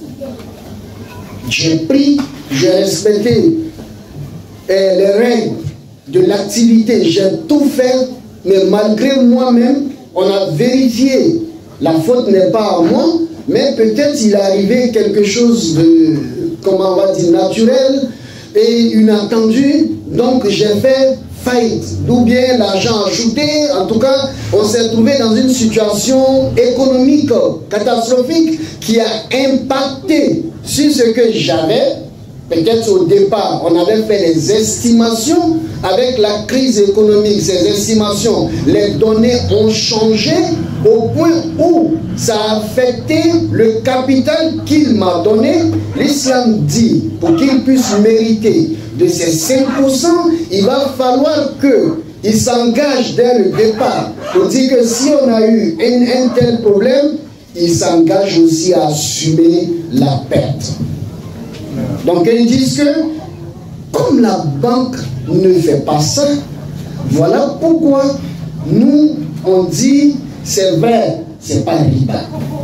J'ai pris, j'ai respecté eh, les règles de l'activité, j'ai tout fait, mais malgré moi-même, on a vérifié. La faute n'est pas à moi, mais peut-être il est arrivé quelque chose de, comment on va dire, naturel et inattendu, donc j'ai fait faillite, d'où bien l'argent ajouté. En tout cas, on s'est trouvé dans une situation économique catastrophique qui a impacté sur ce que j'avais. Peut-être au départ, on avait fait les estimations avec la crise économique. Ces estimations, les données ont changé au point où ça a affecté le capital qu'il m'a donné. L'islam dit, pour qu'il puisse mériter de ces cinq pour cent, il va falloir qu'il s'engage dès le départ pour dire que si on a eu un, un tel problème, il s'engage aussi à assumer la perte. Donc ils disent que comme la banque ne fait pas ça, voilà pourquoi nous on dit c'est vrai, c'est pas riba.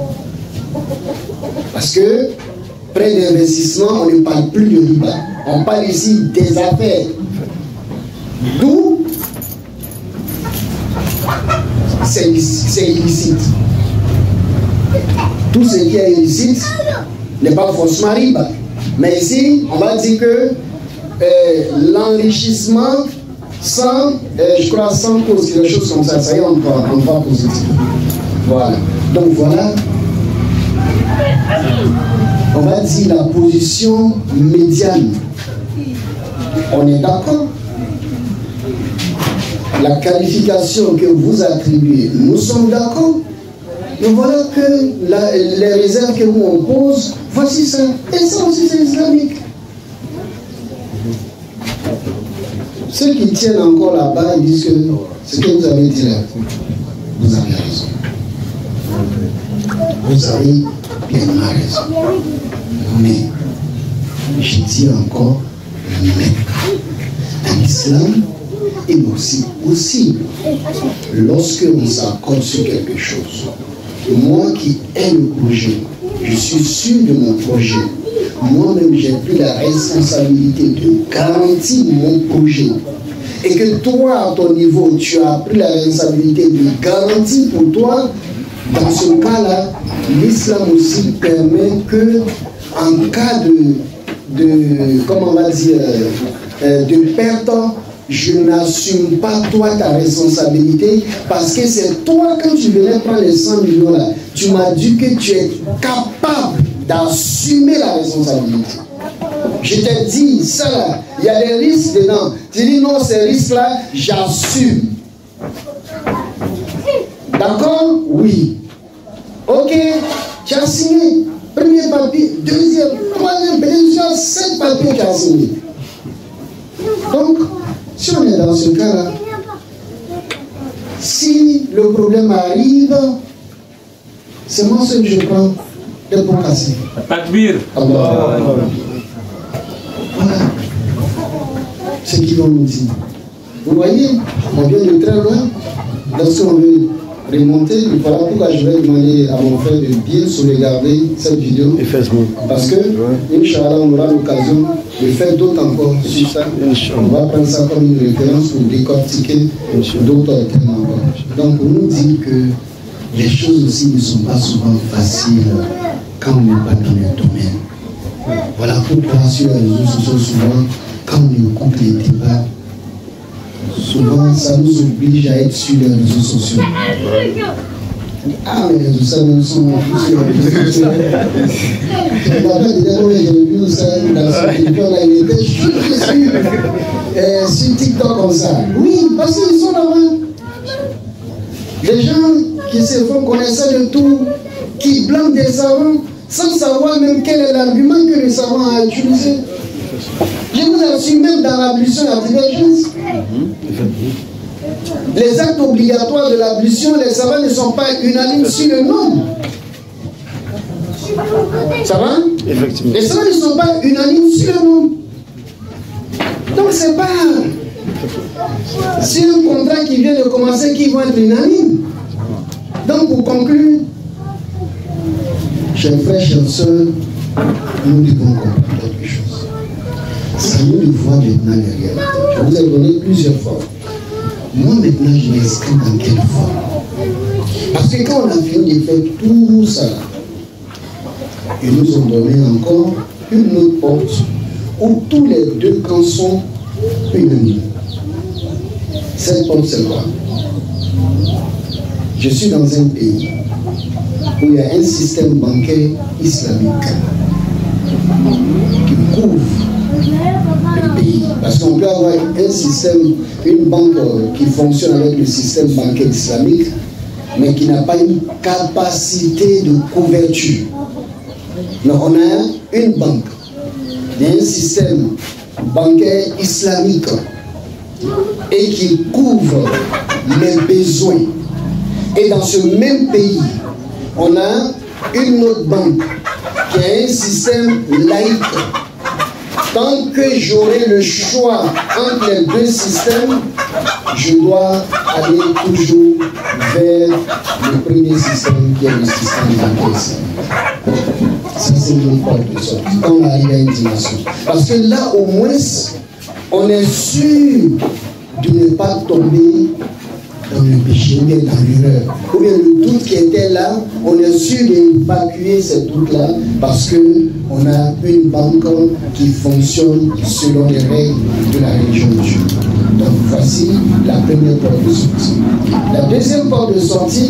Parce que près d'investissement, on ne parle plus de riba. On parle ici des affaires. D'où c'est illicite. Tout ce qui est illicite n'est pas forcément riba. Mais ici, on va dire que euh, l'enrichissement sans, euh, je crois, sans cause, quelque chose comme ça, ça y est, on va, on va positif. Voilà. Donc voilà, on va dire la position médiane. On est d'accord? La qualification que vous attribuez, nous sommes d'accord? Et voilà que la, les réserves que nous on pose, voici ça. Et ça aussi c'est islamique. Ceux qui tiennent encore là-bas, ils disent que ce que vous avez dit là, vous avez raison. Vous avez bien raison. Mais, je dis encore, mais, en islam, il est aussi possible, lorsque on s'accorde sur quelque chose, moi qui ai le projet, je suis sûr de mon projet, moi-même j'ai pris la responsabilité de garantir mon projet, et que toi à ton niveau tu as pris la responsabilité de garantir pour toi, dans ce cas-là, l'islam aussi permet que en cas de, de comment on va dire, de perte, je n'assume pas toi ta responsabilité parce que c'est toi, quand tu venais prendre les cent millions là, tu m'as dit que tu es capable d'assumer la responsabilité. Je t'ai dit, ça là, il y a des risques dedans. Tu dis non, ces risques-là, j'assume. D'accord? Oui. Ok, tu as signé. Premier papier, deuxième, troisième, deuxième, cinq papiers que tu as signé. Donc, si on est dans ce cas-là, si le problème arrive, c'est moi seul que je prends des pots cassés. Takbir. Allah. Voilà ce qu'ils vont nous dire. Vous voyez, on vient de très loin. Lorsqu'on veut remonter, voilà pourquoi je vais demander à mon frère de bien sauvegarder cette vidéo. Et Facebook. Parce que, Inch'Allah, on aura l'occasion de faire d'autres encore sur ça. On va prendre ça comme une référence pour décortiquer d'autres thèmes encore. Donc, pour nous dire que les choses aussi ne sont pas souvent faciles quand on n'est pas dans le domaine. Voilà pourquoi sur les réseaux sociaux, souvent, quand on écoute les débats, souvent ça nous oblige à être sur les réseaux sociaux. Ah, mais les réseaux sociaux sont sur les réseaux sociaux. Je me rappelle déjà quand j'ai vu ça dans ce téléphone là, il était juste sur, euh, sur TikTok comme ça. Oui, parce qu'ils sont là-bas. Les gens qui se font connaître de tout, qui blâment des savants, sans savoir même quel est l'argument que le savant a utilisé. Je vous assure, même dans l'ablution, la divergence. Les actes obligatoires de l'ablution, les savants ne sont pas unanimes sur le nom. Ça va? Effectivement. Les savants ne sont pas unanimes sur le nom. Donc c'est pas... C'est un contrat qui vient de commencer qui va être unanime. Donc pour conclure, chers frères, chers soeurs, nous devons comprendre quelque chose. C'est nous de voir maintenant les réalités. Je vous ai donné plusieurs fois. Moi maintenant je m'inscris dans quelle forme? Parce que quand on a fini de faire tout ça, ils nous ont donné encore une autre porte où tous les deux camps sont unanimes. Cette porte c'est quoi? Je suis dans un pays où il y a un système bancaire islamique qui couvre le pays. Parce qu'on peut avoir un système, une banque qui fonctionne avec le système bancaire islamique, mais qui n'a pas une capacité de couverture. Mais on a une banque, il y a un système bancaire islamique et qui couvre les besoins. Et dans ce même pays, on a une autre banque qui a un système laïque. Tant que j'aurai le choix entre les deux systèmes, je dois aller toujours vers le premier système qui est le système bancaire. Ça, c'est une porte de sortie. Quand on arrive à une dimension. Parce que là, au moins, on est sûr de ne pas tomber dans le péché ou bien dans l'erreur. Ou bien le doute qui était là, on est sûr d'évacuer ce doute-là parce qu'on a une banque qui fonctionne selon les règles de la religion de Dieu. Donc voici la première porte de sortie. La deuxième porte de sortie,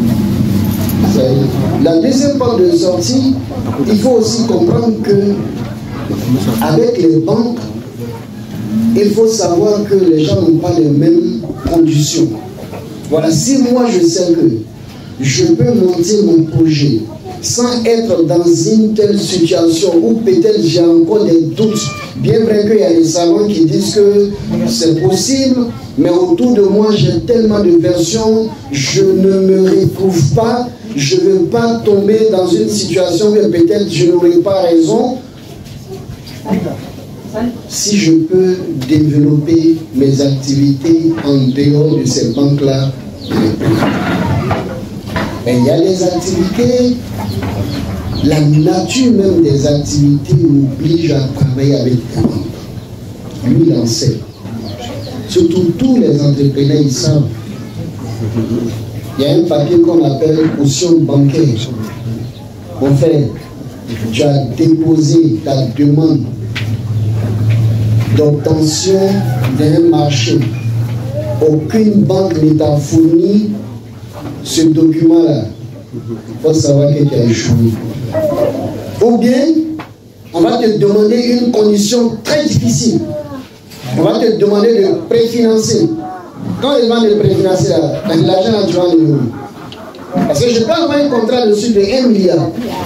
la deuxième porte de sortie, il faut aussi comprendre que avec les banques, il faut savoir que les gens n'ont pas les mêmes conditions. Voilà, si moi je sais que je peux monter mon projet sans être dans une telle situation où peut-être j'ai encore des doutes, bien vrai qu'il y a des savants qui disent que c'est possible, mais autour de moi j'ai tellement de versions, je ne me retrouve pas, je ne veux pas tomber dans une situation où peut-être je n'aurai pas raison. Si je peux développer mes activités en dehors de ces banques-là, mais il y a les activités, la nature même des activités m'oblige à travailler avec des banques. Lui, il en sait. Surtout tous les entrepreneurs, ils savent. Il y a un papier qu'on appelle caution bancaire. Mon frère, tu as déposé ta demande d'obtention d'un marché. Aucune banque ne t'a fourni ce document-là. Il faut savoir que tu as échoué. Ou bien, on va te demander une condition très difficile. On va te demander de préfinancer. Quand ils vont te préfinancer, l'argent là, tu vas le. Parce que je peux avoir un contrat dessus de un milliard.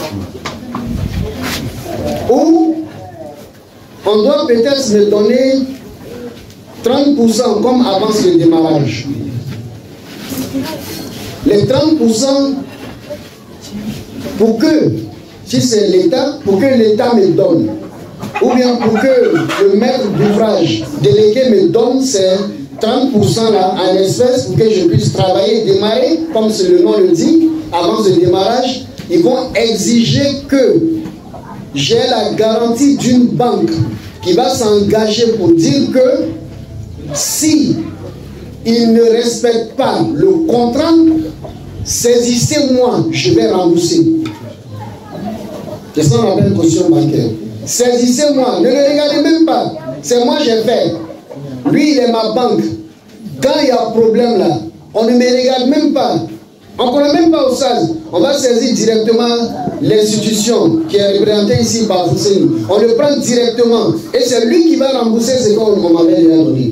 Ou on doit peut-être me donner trente pour cent comme avance le démarrage. Les trente pour cent pour que, si c'est l'État, pour que l'État me donne, ou bien pour que le maître d'ouvrage délégué me donne ces trente pour cent là en espèces pour que je puisse travailler, démarrer, comme le nom le dit, avant le démarrage, ils vont exiger que j'ai la garantie d'une banque qui va s'engager pour dire que si il ne respecte pas le contrat, saisissez-moi, je vais rembourser. C'est ça qu'on appelle caution bancaire. Saisissez-moi, ne le regardez même pas. C'est moi j'ai fait. Lui, il est ma banque. Quand il y a un problème là, on ne me regarde même pas. On ne connaît même pas au S A S. On va saisir directement l'institution qui est représentée ici par Hussein. On le prend directement. Et c'est lui qui va rembourser ce qu'on m'avait déjà donné.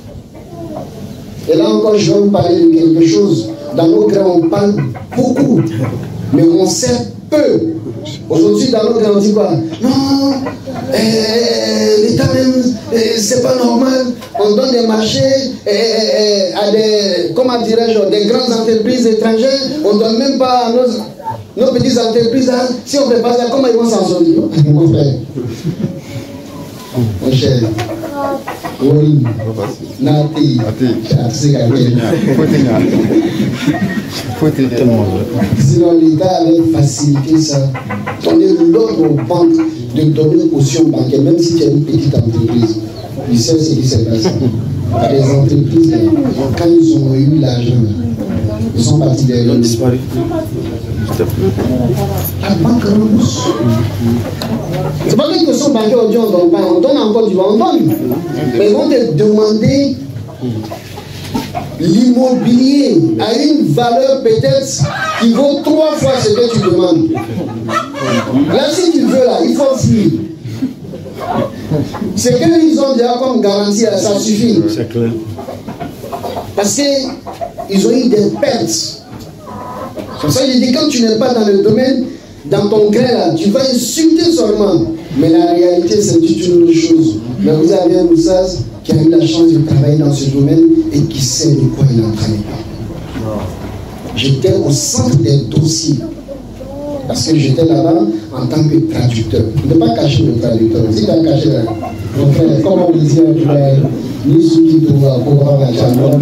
Et là encore, je vais vous parler de quelque chose. Dans nos grands, on parle beaucoup. Mais on sait peu. Aujourd'hui, dans notre on dit quoi? Non, euh, l'État même, euh, c'est pas normal. On donne des marchés euh, euh, à des, comment dirais-je, des grandes entreprises étrangères. On ne donne même pas à nos, nos petites entreprises. Là. Si on ne fait pas ça, comment ils vont s'en sortir? Mon frère, mon cher, oui, Nati, sinon l'État avait facilité ça. On est l'ordre aux banques de donner une caution bancaire, même si tu as une petite entreprise. Il sait ce qui s'est passé. À des entreprises, quand ils ont eu l'argent, ils sont partis derrière. Ils ont disparu. La banque rembourse. C'est pas une caution bancaire, on dit on donne pas. On donne encore du vent, on donne. Mais ils vont te demander l'immobilier a une valeur peut-être qui vaut trois fois ce que tu demandes. Là, si tu veux, là, il faut fuir. Ce qu'ils ont déjà comme garantie, là, ça suffit. C'est clair. Parce qu'ils ont eu des pertes. Comme ça, il dit, quand tu n'es pas dans le domaine, dans ton grain, là, tu vas insulter seulement. Mais la réalité, c'est toute une autre chose. Mais vous avez un Moussaz qui a eu la chance de travailler dans ce domaine et qui sait de quoi il est en train de parler. J'étais au centre des dossiers. Parce que j'étais là-bas en tant que traducteur. Ne pas cacher le traducteur. Si tu as caché là, mon frère, comme on disait, ni ceux qui doivent pouvoir la chambre.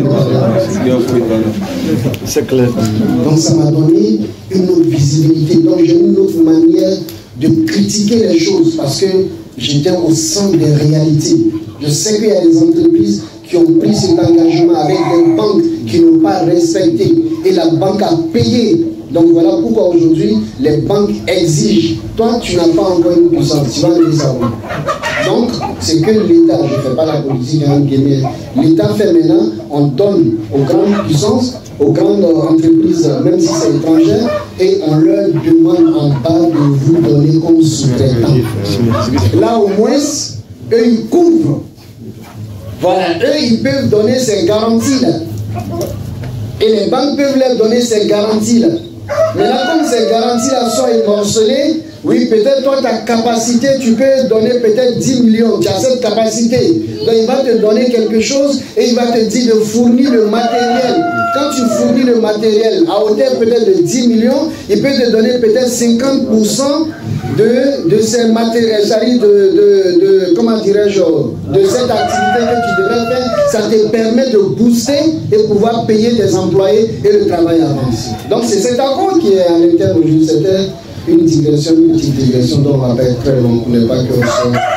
C'est clair. Donc ça m'a donné une autre visibilité. Donc j'ai une autre manière de critiquer les choses parce que j'étais au centre des réalités. Je sais qu'il y a des entreprises qui ont pris cet engagement avec des banques qui n'ont pas respecté et la banque a payé. Donc voilà pourquoi aujourd'hui les banques exigent. Toi, tu n'as pas encore une puissance, tu vas le savoir. Donc, c'est que l'État, je ne fais pas la politique, hein, l'État fait maintenant, on donne aux grandes puissances, aux grandes entreprises, même si c'est étrangère, et on leur demande en bas de vous donner comme sous-traitant. Là, au moins, eux, ils couvrent. Voilà, eux, ils peuvent donner ces garanties-là. Et les banques peuvent leur donner ces garanties-là. Mais là, comme ces garanties-là sont émorcelées, oui, peut-être toi, ta capacité, tu peux donner peut-être dix millions, tu as cette capacité. Donc, il va te donner quelque chose et il va te dire de fournir le matériel. Quand tu fournis le matériel à hauteur peut-être de dix millions, il peut te donner peut-être cinquante pour cent de, de ces matériels, c'est-à-dire de, de, de, comment dirais-je, de cette activité que tu devrais faire. Ça te permet de booster et pouvoir payer tes employés et le travail avance. Donc, c'est cet accord qui est à l'intérieur aujourd'hui. C'était une digression, une petite digression dont on va pas être très long, on n'est pas que sur le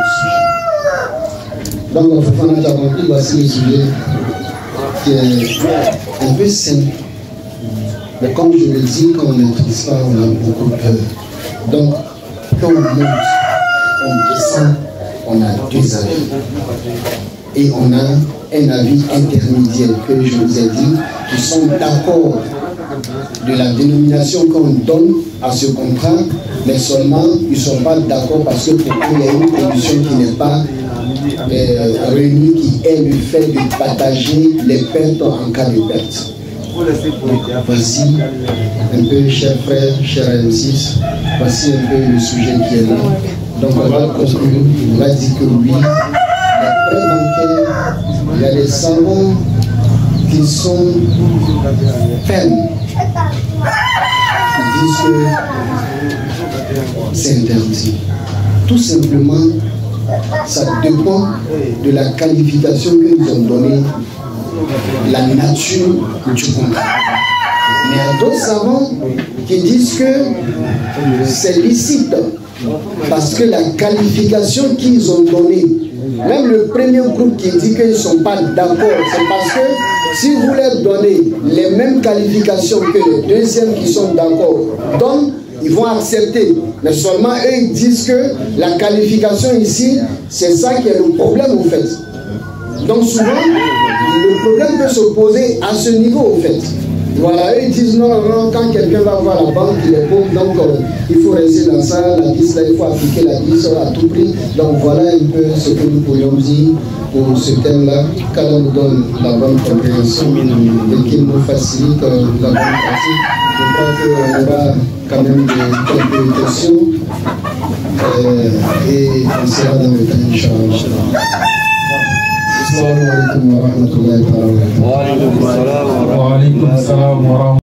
sujet. Donc, on va faire compris, voici le sujet qui est un peu simple. Mais comme je le dis, quand on ne maîtrise pas, on a beaucoup peur. Donc, quand on monte, on descend, on a deux avis. Et on a un avis intermédiaire que je vous ai dit, qui sont d'accord de la dénomination qu'on donne à ce contrat, mais seulement ils ne sont pas d'accord parce que pour eux, il y a une condition qui n'est pas euh, réunie, qui est le fait de partager les pertes en cas de perte. Donc, voici un peu, chers frères, chers M six, voici un peu le sujet qui est là. Donc on va conclure, on va dire que oui, les prêts bancaires, il y a des savants qui sont fermes. Ils disent que c'est interdit. Tout simplement, ça dépend de la qualification que nous ont donnée, la nature du contrat. Mais il y a d'autres savants qui disent que c'est licite parce que la qualification qu'ils ont donnée, même le premier groupe qui dit qu'ils ne sont pas d'accord, c'est parce que si vous leur donnez les mêmes qualifications que les deuxièmes qui sont d'accord donnent, ils vont accepter. Mais seulement eux, ils disent que la qualification ici, c'est ça qui est le problème au fait. Donc souvent, le problème peut se poser à ce niveau au fait. Voilà, eux ils disent non, non, non, quand quelqu'un va voir la banque, il est pauvre, donc euh, il faut rester dans ça, la liste là, il faut appliquer la liste à tout prix. Donc voilà un peu ce que nous pourrions dire pour ce thème-là, qu'Allah nous donne la bonne compréhension et qu'il nous facilite euh, la bonne pratique. Je crois qu'on aura quand même des, quelques questions euh, et on sera dans le temps, Inch'Allah. Assalamu alaikum wa rahmatullahi wa barakatuh. Wa alaikum salam wa rahmatullahi wa barakatuh.